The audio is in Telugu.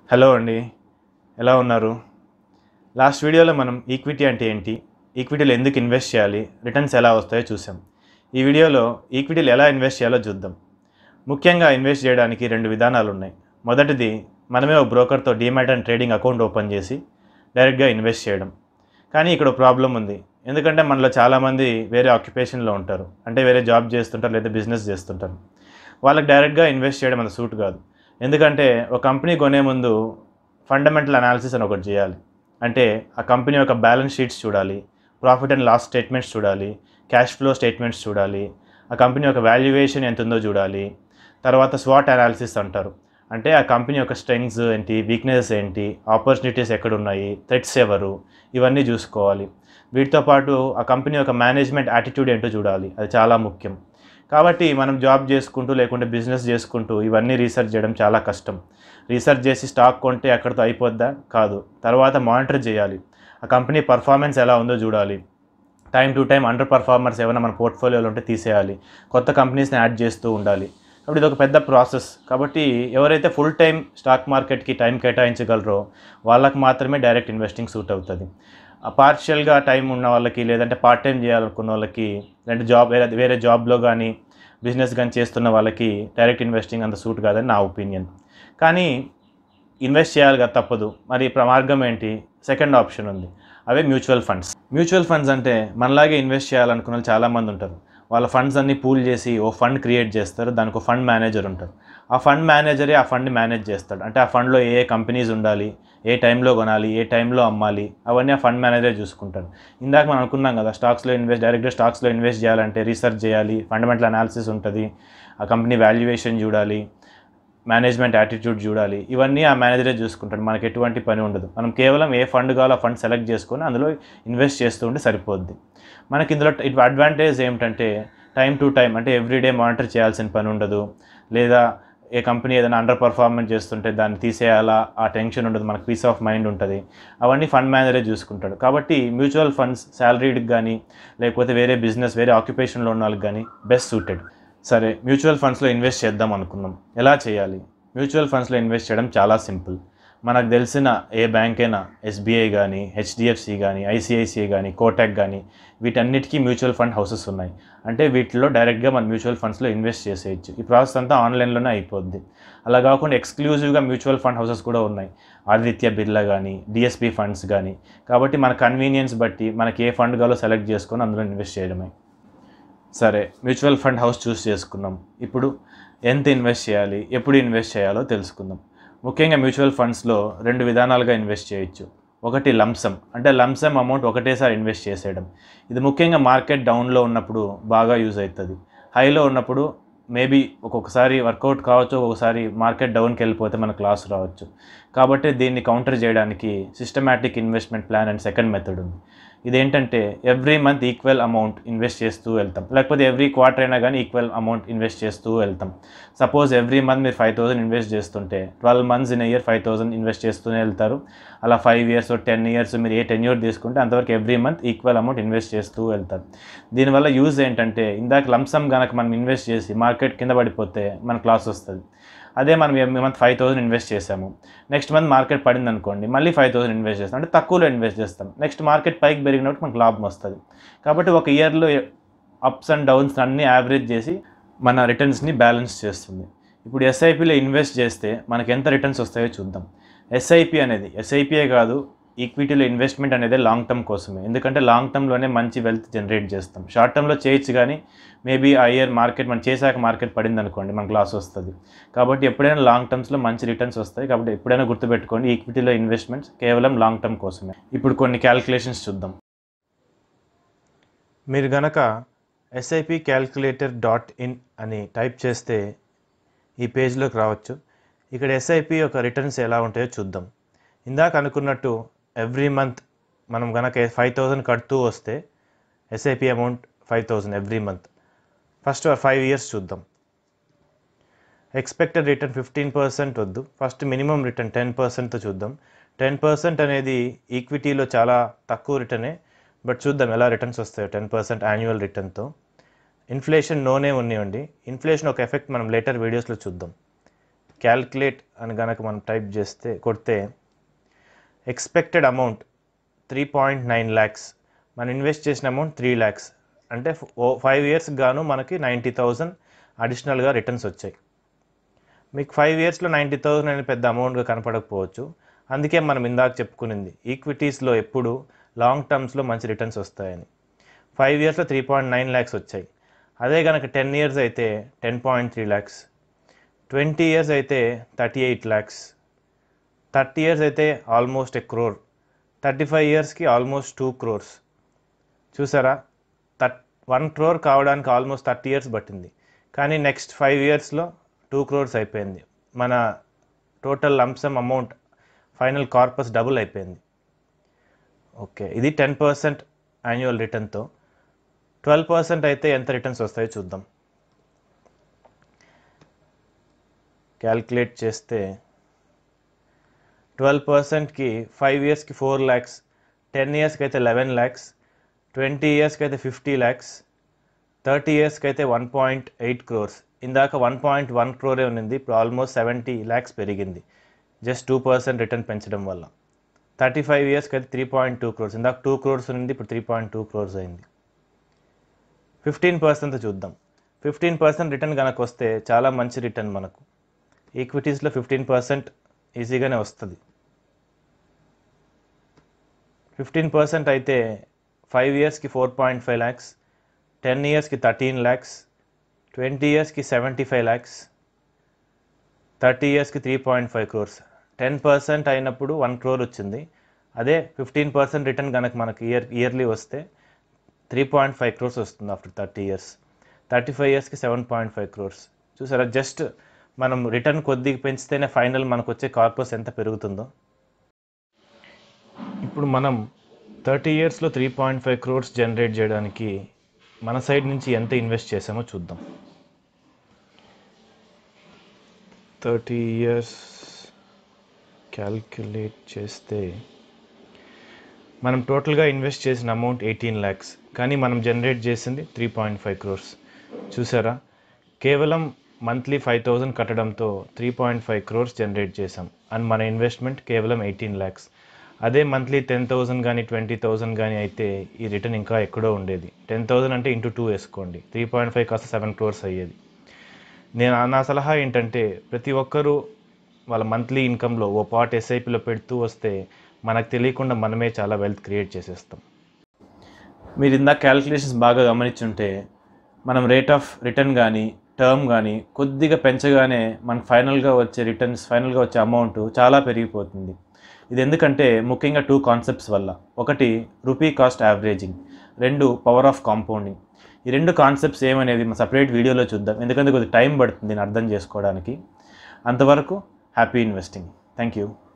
హలో అండి, ఎలా ఉన్నారు? లాస్ట్ వీడియోలో మనం ఈక్విటీ అంటే ఏంటి, ఈక్విటీలో ఎందుకు ఇన్వెస్ట్ చేయాలి, రిటర్న్స్ ఎలా వస్తాయో చూసాం. ఈ వీడియోలో ఈక్విటీలో ఎలా ఇన్వెస్ట్ చేయాలో చూద్దాం. ముఖ్యంగా ఇన్వెస్ట్ చేయడానికి రెండు విధానాలు ఉన్నాయి. మొదటిది, మనమే ఒక బ్రోకర్తో demat and trading account open చేసి డైరెక్ట్గా ఇన్వెస్ట్ చేయడం. కానీ ఇక్కడ ప్రాబ్లం ఉంది. ఎందుకంటే మనలో చాలామంది వేరే ఆక్యుపేషన్లో ఉంటారు, అంటే వేరే జాబ్ చేస్తుంటారు లేదా బిజినెస్ చేస్తుంటారు. వాళ్ళకి డైరెక్ట్గా ఇన్వెస్ట్ చేయడం అంత సూట్ కాదు. ఎందుకంటే ఒక కంపెనీ కొనే ముందు ఫండమెంటల్ అనాలిసిస్ అని ఒకటి చేయాలి. అంటే ఆ కంపెనీ యొక్క బ్యాలెన్స్ షీట్స్ చూడాలి, ప్రాఫిట్ అండ్ లాస్ స్టేట్మెంట్స్ చూడాలి, క్యాష్ ఫ్లో స్టేట్మెంట్స్ చూడాలి, ఆ కంపెనీ యొక్క వాల్యుయేషన్ ఎంత ఉందో చూడాలి. తర్వాత స్వాట్ అనాలిసిస్ అంటారు. అంటే ఆ కంపెనీ యొక్క స్ట్రెంగ్స్ ఏంటి, వీక్నెసెస్ ఏంటి, ఆపర్చునిటీస్ ఎక్కడున్నాయి, థ్రెట్స్ ఎవరు, ఇవన్నీ చూసుకోవాలి. వీటితో పాటు ఆ కంపెనీ యొక్క మేనేజ్మెంట్ యాటిట్యూడ్ ఏంటో చూడాలి, అది చాలా ముఖ్యం. కాబట్టి మనం జాబ్ చేసుకుంటూ లేకుంటే బిజినెస్ చేసుకుంటూ ఇవన్నీ రీసెర్చ్ చేయడం చాలా కష్టం. రీసెర్చ్ చేసి స్టాక్ కొంటే అక్కడితో అయిపోద్దా? కాదు. తర్వాత మానిటర్ చేయాలి, ఆ కంపెనీ పర్ఫార్మెన్స్ ఎలా ఉందో చూడాలి. Time to time under performers ఏమైనా మన పోర్ట్ఫోలియోలో ఉంటే తీసేయాలి, కొత్త కంపెనీస్ని యాడ్ చేస్తూ ఉండాలి. కాబట్టి ఇది ఒక పెద్ద ప్రాసెస్. కాబట్టి ఎవరైతే ఫుల్ టైం స్టాక్ మార్కెట్కి టైం కేటాయించగలరో వాళ్ళకి మాత్రమే డైరెక్ట్ ఇన్వెస్టింగ్ సూట్ అవుతుంది. పార్షియల్గా టైం ఉన్న వాళ్ళకి, లేదంటే పార్ట్ టైం చేయాలనుకున్న వాళ్ళకి, లేదంటే జాబ్ వేరే జాబ్లో కానీ బిజినెస్ కానీ చేస్తున్న వాళ్ళకి డైరెక్ట్ ఇన్వెస్టింగ్ అంత సూట్ కాదని నా ఒపీనియన్. కానీ ఇన్వెస్ట్ చేయాలి కదా, తప్పదు. మరి మార్గం ఏంటి? సెకండ్ ఆప్షన్ ఉంది, అవే మ్యూచువల్ ఫండ్స్. మ్యూచువల్ ఫండ్స్ అంటే మనలాగే ఇన్వెస్ట్ చేయాలనుకున్న వాళ్ళు చాలామంది ఉంటారు. వాళ్ళ ఫండ్స్ అన్నీ పూల్ చేసి ఓ ఫండ్ క్రియేట్ చేస్తారు, దానికి ఒక ఫండ్ మేనేజర్ ఉంటారు. ఆ ఫండ్ మేనేజరే ఆ ఫండ్ని మేనేజ్ చేస్తాడు. అంటే ఆ ఫండ్లో ఏ కంపెనీస్ ఉండాలి, ఏ టైంలో కొనాలి, ఏ టైంలో అమ్మాలి, అవన్నీ ఆ ఫండ్ మేనేజరే చూసుకుంటాడు. ఇందాక మనం అనుకున్నాం కదా, డైరెక్ట్గా స్టాక్స్లో ఇన్వెస్ట్ చేయాలంటే రీసెర్చ్ చేయాలి, ఫండమెంటల్ అనాలిసిస్ ఉంటుంది, ఆ కంపెనీ వాల్యుయేషన్ చూడాలి, మేనేజ్మెంట్ యాటిట్యూడ్ చూడాలి. ఇవన్నీ ఆ మేనేజరే చూసుకుంటాడు, మనకి ఎటువంటి పని ఉండదు. మనం కేవలం ఏ ఫండ్ కావాలో ఆ ఫండ్ సెలెక్ట్ చేసుకొని అందులో ఇన్వెస్ట్ చేస్తూ ఉంటే సరిపోద్ది. మనకి ఇందులో అడ్వాంటేజ్ ఏమిటంటే టైం టు టైం, అంటే ఎవ్రీడే మానిటర్ చేయాల్సిన పని ఉండదు. లేదా ఏ కంపెనీ ఏదైనా అండర్ పర్ఫార్మెన్స్ చేస్తుంటే దాన్ని తీసేయాలా, ఆ టెన్షన్ ఉండదు, మనకు పీస్ ఆఫ్ మైండ్ ఉంటుంది. అవన్నీ ఫండ్ మేనేజరే చూసుకుంటాడు. కాబట్టి మ్యూచువల్ ఫండ్స్ శాలరీడ్కి కానీ లేకపోతే వేరే బిజినెస్ వేరే ఆక్యుపేషన్లో ఉన్న వాళ్ళకి కానీ బెస్ట్ సూటెడ్. సరే, మ్యూచువల్ ఫండ్స్లో ఇన్వెస్ట్ చేద్దాం అనుకున్నాం, ఎలా చేయాలి? మ్యూచువల్ ఫండ్స్లో ఇన్వెస్ట్ చేయడం చాలా సింపుల్. మనకు తెలిసిన ఏ బ్యాంక్ అయినా, ఎస్బీఐ కానీ, హెచ్డిఎఫ్సి కానీ, ఐసిఐసిఐ కానీ, కోటక్ కానీ, వీటన్నిటికీ మ్యూచువల్ ఫండ్ హౌసెస్ ఉన్నాయి. అంటే వీటిలో డైరెక్ట్గా మన మ్యూచువల్ ఫండ్స్లో ఇన్వెస్ట్ చేసేయచ్చు. ఈ ప్రాసెస్ అంతా ఆన్లైన్లోనే అయిపోద్ది. అలా కాకుండా ఎక్స్క్లూజివ్గా మ్యూచువల్ ఫండ్ హౌసెస్ కూడా ఉన్నాయి, ఆదిత్య బిర్లా కానీ, డిఎస్పి ఫండ్స్ కానీ. కాబట్టి మన కన్వీనియన్స్ బట్టి మనకి ఏ ఫండ్ కావాలో సెలెక్ట్ చేసుకొని అందులో ఇన్వెస్ట్ చేయడమే. సరే, మ్యూచువల్ ఫండ్ హౌస్ చూస్ చేసుకున్నాం. ఇప్పుడు ఎంత ఇన్వెస్ట్ చేయాలి, ఎప్పుడు ఇన్వెస్ట్ చేయాలో తెలుసుకుందాం. ముఖ్యంగా మ్యూచువల్ ఫండ్స్లో రెండు విధానాలుగా ఇన్వెస్ట్ చేయొచ్చు. ఒకటి లంసమ్, అంటే లంసమ్ అమౌంట్ ఒకటేసారి ఇన్వెస్ట్ చేసేయడం. ఇది ముఖ్యంగా మార్కెట్ డౌన్లో ఉన్నప్పుడు బాగా యూజ్ అవుతుంది. హైలో ఉన్నప్పుడు మేబీ ఒక్కొక్కసారి వర్కౌట్ కావచ్చు, ఒక్కొక్కసారి మార్కెట్ డౌన్కి వెళ్ళిపోతే మనకు లాస్ రావచ్చు. కాబట్టి దీన్ని కౌంటర్ చేయడానికి systematic investment plan and second method ఉంది. ఇదేంటంటే every month equal amount invest చేస్తూ వెళ్తాం, లేకపోతే ఎవ్రీ క్వార్టర్ అయినా కానీ ఈక్వల్ అమౌంట్ ఇన్వెస్ట్ చేస్తూ వెళ్తాం. సపోజ్ ఎవ్రీ మంత్ మీరు 5,000 ఇన్వెస్ట్ చేస్తుంటే 12 months ఇన్ ఇయర్ 5,000 ఇన్వెస్ట్ చేస్తూనే వెళ్తారు. అలా 5 years 10 years మీరు ఏ టెన్యూర్ తీసుకుంటే అంతవరకు every month equal amount invest చేస్తూ వెళ్తారు. దీనివల్ల యూజ్ ఏంటంటే ఇందాక లంసమ్ కనుక మనం ఇన్వెస్ట్ చేసి మార్కెట్ కింద పడిపోతే మనకు లాస్ వస్తుంది. అదే మనం ఎవ్రీ మంత్ 5,000 ఇన్వెస్ట్ చేసాము, నెక్స్ట్ మంత్ మార్కెట్ పడింది అనుకోండి, మళ్ళీ 5,000 ఇన్వెస్ట్ చేస్తాం, అంటే తక్కువలో ఇన్వెస్ట్ చేస్తాం. నెక్స్ట్ మార్కెట్ పైకి పెరిగినప్పుడు మనకు లాభం వస్తుంది. కాబట్టి ఒక ఇయర్లో అప్స్ అండ్ డౌన్స్ అన్నీ యావరేజ్ చేసి మన రిటర్న్స్ని బ్యాలెన్స్ చేస్తుంది. ఇప్పుడు ఎస్ఐపిలో ఇన్వెస్ట్ చేస్తే మనకి ఎంత రిటర్న్స్ వస్తాయో చూద్దాం. ఎస్ఐపిఏ కాదు, ఈక్విటీలో ఇన్వెస్ట్మెంట్ అనేది లాంగ్ టర్మ్ కోసమే. ఎందుకంటే లాంగ్ టర్మ్లోనే మంచి వెల్త్ జనరేట్ చేస్తాం. షార్ట్ టర్మ్లో చేయొచ్చు, కానీ మేబీ ఆ ఇయర్ మార్కెట్ మనం చేశాక మార్కెట్ పడింది అనుకోండి, మనకు లాస్ వస్తుంది. కాబట్టి ఎప్పుడైనా లాంగ్ టర్మ్స్లో మంచి రిటర్న్స్ వస్తాయి. కాబట్టి ఎప్పుడైనా గుర్తుపెట్టుకోండి, ఈక్విటీలో ఇన్వెస్ట్మెంట్స్ కేవలం లాంగ్ టర్మ్ కోసమే. ఇప్పుడు కొన్ని క్యాలిక్యులేషన్స్ చూద్దాం. మీరు గనక SIPcalculator.in అని టైప్ చేస్తే ఈ పేజ్లోకి రావచ్చు. ఇక్కడ ఎస్ఐపి యొక్క రిటర్న్స్ ఎలా ఉంటాయో చూద్దాం. ఇందాక అనుకున్నట్టు ఎవ్రీ మంత్ మనం కనుక 5,000 కడుతూ వస్తే SIP amount 5,000 every month. First 5 years చూద్దాం. ఎక్స్పెక్టెడ్ రిటర్న్ 15% వద్దు, ఫస్ట్ మినిమం రిటర్న్ 10%తో చూద్దాం. 10% అనేది ఈక్విటీలో చాలా తక్కువ రిటర్నే, బట్ చూద్దాం ఎలా రిటర్న్స్ వస్తాయో 10% యాన్యువల్ రిటర్న్తో. ఇన్ఫ్లేషన్ నోనే ఉన్నాయండి, ఇన్ఫ్లేషన్ ఒక ఎఫెక్ట్ మనం లేటర్ వీడియోస్లో చూద్దాం. క్యాల్కులేట్ అని కనుక మనం టైప్ చేస్తే కొడితే ఎక్స్పెక్టెడ్ అమౌంట్ 3.9 lakhs, మనం ఇన్వెస్ట్ చేసిన అమౌంట్ 3 lakhs, అంటే 5 years గాను మనకి 90,000 అడిషనల్గా రిటర్న్స్ వచ్చాయి. మీకు 5 yearsలో 90,000 అనేది పెద్ద అమౌంట్గా కనపడకపోవచ్చు. అందుకే మనం ఇందాక చెప్పుకునింది ఈక్విటీస్లో ఎప్పుడు లాంగ్ టర్మ్స్లో మంచి రిటర్న్స్ వస్తాయని. 5 yearsలో 3.9 lakhs వచ్చాయి. అదే కనుక 10 years అయితే 10.3 lakhs, 20 years అయితే 38 lakhs, 30 years అయితే ఆల్మోస్ట్ 1 crore, 35 yearsకి ఆల్మోస్ట్ 2 crores. చూసారా, 1 crore కావడానికి ఆల్మోస్ట్ 30 years పట్టింది. కానీ నెక్స్ట్ 5 yearsలో 2 crores అయిపోయింది. మన total lump sum amount final corpus double అయిపోయింది. ఓకే, ఇది 10% యాన్యువల్ రిటర్న్తో. 12% అయితే ఎంత రిటర్న్స్ వస్తాయో చూద్దాం. క్యాల్కులేట్ చేస్తే 12%కి 5 yearsకి 4 lakhs, 10 yearsకి అయితే 11 lakhs, 20 yearsకి అయితే 50 lakhs, 30 yearsకి అయితే 1.8 crores. ఇందాక 1.1 crore ఉన్నింది, ఇప్పుడు ఆల్మోస్ట్ 70 lakhs పెరిగింది జస్ట్ 2% రిటర్న్ పెంచడం వల్ల. 35 yearsకి అయితే 3.2 crores, ఇందాక 2 crores ఉన్నింది, ఇప్పుడు 3.2 crores అయింది. 15% చూద్దాం. 15% రిటర్న్ కనుక వస్తే చాలా మంచి రిటర్న్ మనకు. ఈక్విటీస్లో 15% ఈజీగానే వస్తుంది. 15% అయితే 5 yearsకి 4.5 lakhs, 10 yearsకి 13 lakhs, 20 yearsకి 75 lakhs, 30 yearsకి 3.5 crores. 10% అయినప్పుడు 1 crore వచ్చింది. అదే 15% రిటర్న్ కనుక మనకు ఇయర్లీ వస్తే 3.5 crores వస్తుంది ఆఫ్టర్ 30 years. 35 yearsకి 7.5 crores. చూసారా, జస్ట్ మనం రిటర్న్ కొద్దిగా పెంచితేనే ఫైనల్ మనకు వచ్చే కార్పస్ ఎంత పెరుగుతుందో. ఇప్పుడు మనం 30 yearsలో 3.5 crores జనరేట్ చేయడానికి మన సైడ్ నుంచి ఎంత ఇన్వెస్ట్ చేసామో చూద్దాం. 30 years క్యాల్కులేట్ చేస్తే మనం టోటల్గా ఇన్వెస్ట్ చేసిన అమౌంట్ 18 lakhs, కానీ మనం జనరేట్ చేసింది 3.5 crores. చూసారా, కేవలం మంత్లీ 5,000 కట్టడంతో 3.5 crores జనరేట్ చేసాం. అండ్ మన ఇన్వెస్ట్మెంట్ కేవలం 18 lakhs. అదే మంత్లీ 10,000 కానీ 20,000 కానీ అయితే ఈ రిటర్న్ ఇంకా ఎక్కడో ఉండేది. 10,000 అంటే ఇంటూ 2 వేసుకోండి, 3.5 కాస్త 7 crores అయ్యేది. నా సలహా ఏంటంటే ప్రతి ఒక్కరూ వాళ్ళ మంత్లీ ఇన్కంలో ఓ పార్ట్ ఎస్ఐపిలో పెడుతూ వస్తే మనకు తెలియకుండా మనమే చాలా వెల్త్ క్రియేట్ చేసేస్తాం. మీరు ఇందాక క్యాల్కులేషన్స్ బాగా గమనించుంటే మనం రేట్ ఆఫ్ రిటర్న్ కానీ టర్మ్ కానీ కొద్దిగా పెంచగానే మనకు ఫైనల్గా వచ్చే రిటర్న్స్, ఫైనల్గా వచ్చే అమౌంట్ చాలా పెరిగిపోతుంది. ఇది ఎందుకంటే ముఖ్యంగా 2 కాన్సెప్ట్స్ వల్ల. ఒకటి rupee cost averaging, 2 power of compounding. ఈ 2 కాన్సెప్ట్స్ ఏమనేది మనం సపరేట్ వీడియోలో చూద్దాం, ఎందుకంటే కొద్దిగా టైం పడుతుంది దీన్ని అర్థం చేసుకోవడానికి. అంతవరకు హ్యాపీ ఇన్వెస్టింగ్. Thank you.